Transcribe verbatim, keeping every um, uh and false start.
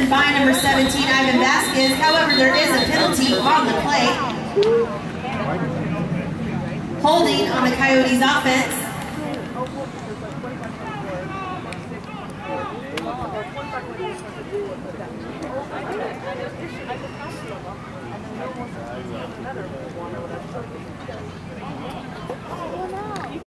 interception by number seventeen, Ivan Vasquez. However, there is a penalty on the play. Holding on the Coyotes offense. Oh, no.